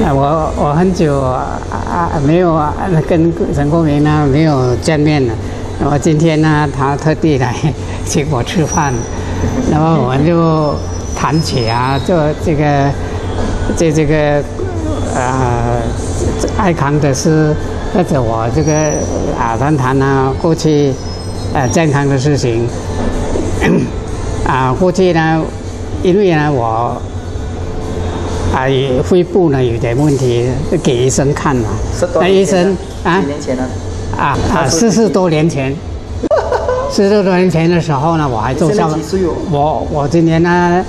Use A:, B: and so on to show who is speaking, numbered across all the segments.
A: 我很久没有跟陈国明呢没有见面了。我今天呢，他特地来请我吃饭，然后我们就谈起就这个爱康的事，或者我这个谈过去健康的事情。过去呢，因为呢我肺部呢有点问题，给医生看嘛。那医生
B: 几年前呢
A: ？40多年前，40多年前的时候呢，我还做校长。我今年呢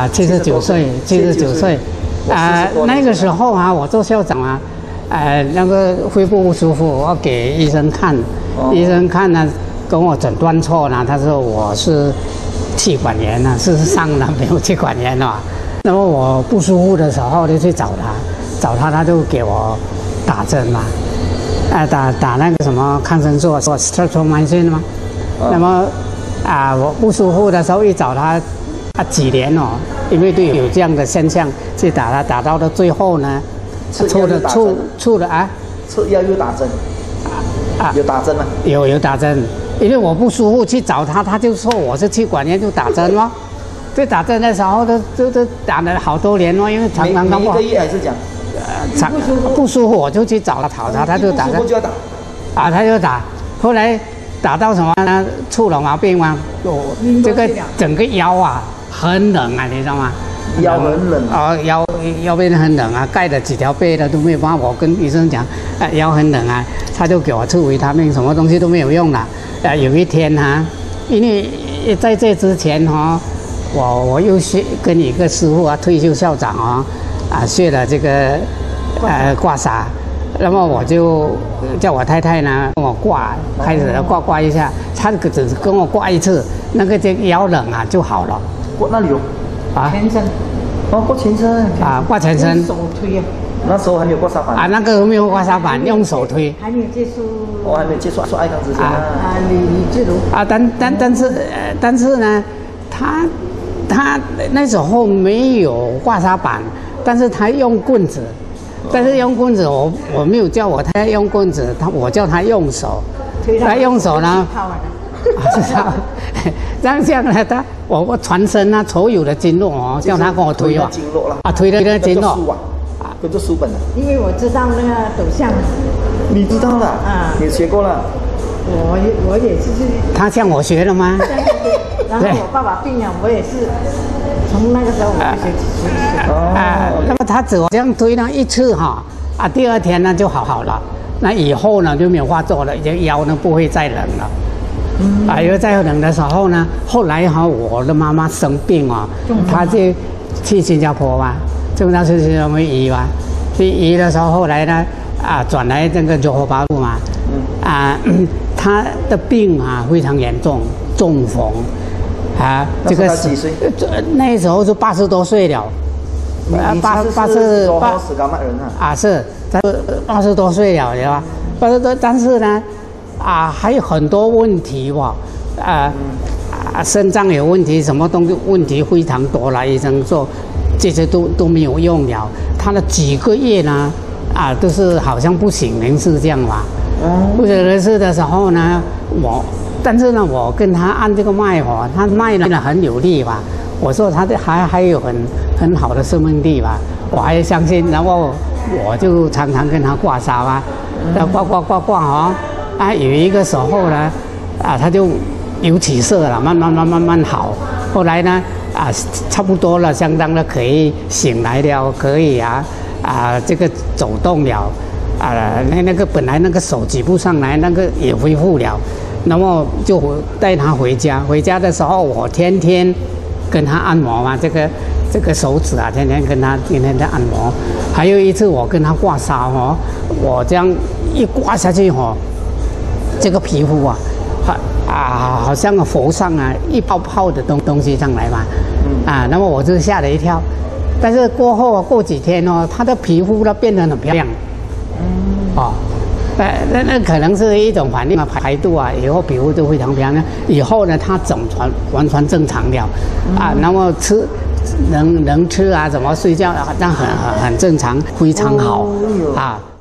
A: 79岁，79岁。那个时候我做校长那个肺部不舒服，我给医生看，医生看呢跟我诊断错了，他说我是气管炎事实上呢没有气管炎了。那么我不舒服的时候就去找他，他就给我打针嘛，打那个什么抗生素，streptomycin 嘛。那么我不舒服的时候一找他几年因为对有这样的现象去打到了最后呢，出了
B: 药又打针有打针吗？
A: 有打针，因为我不舒服去找他，他就说我是气管炎就打针咯。对，打针的时候都打了好多年因为常常
B: 每一个月还是讲
A: 不舒服我就去找他，他就打针，他就打，后来打到什么呢？出了毛病嘛，这个整个腰很冷你知道吗？
B: 腰很冷
A: 腰变得很冷盖了几条被了都没有办法。我跟医生讲腰很冷他就给我吃维他命，什么东西都没有用了。有一天因为在这之前我又跟一个师傅退休校长学了这个刮痧，那么我就叫我太太呢跟我开始刮一下，他只跟我刮一次，那个这腰冷就好了。
B: 刮哪里有？
C: 全身。
B: 刮全身。
A: 刮全身。
C: 手推
B: 那时候还没有刮痧板。
A: 那个没有刮痧板，用手推。
C: 还没有接触。
B: 我还没接触爱康之前
C: 李志如。
A: 但是呢，他那时候没有刮痧板，但是他用棍子。但是用棍子我没有叫我太太用棍子，我叫他用手。他用手呢。是啊，这样呢，我全身所有的经络叫他跟我推
B: 经络了
A: 推了那经络
B: 跟着书本
C: 因为我知道那个斗相。
B: 你知道了你学过了。
C: 我也是。
A: 他向我学了吗？
C: 然后我爸爸病了，我也是从那个时候我就学。
A: 那么他只这样推呢一次第二天呢就好了。那以后呢就没有话做了，腰呢不会再冷了。因为在冷的时候呢，后来我的妈妈生病她就去新加坡就那是新加坡医去医的时候，后来呢转来这个柔佛巴路她的病非常严重，中风
B: 这个几岁？
A: 那时候是80多岁了。
B: 80人
A: 是80多岁了，对吧？80多，但是呢。还有很多问题肾脏有问题，什么东西问题非常多了。医生说这些都没有用了。他的几个月呢，都是好像不省人事这样不省人事的时候呢，但是呢，我跟他按这个脉他脉呢很有力我说他还有很好的生命力我还相信。然后我就常常跟他刮痧刮有一个时候呢，他就有起色了，慢慢好。后来呢，差不多了，相当的可以醒来了，可以这个走动了，那个本来那个手举不上来，那个也恢复了。那么就带他回家，回家的时候我天天跟他按摩这个手指天天在按摩。还有一次我跟他刮痧我这样一刮下去这个皮肤好像浮上一泡泡的东西上来那么我就吓了一跳。但是过几天他的皮肤变得很漂亮。那可能是一种反应排毒以后皮肤就非常漂亮。以后呢，他完全正常了那么能吃啊，怎么睡觉啊，那很正常，非常好啊。